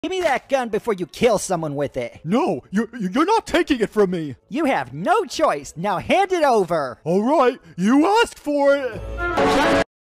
Give me that gun before you kill someone with it. No, you're not taking it from me. You have no choice. Now hand it over. All right, you asked for it.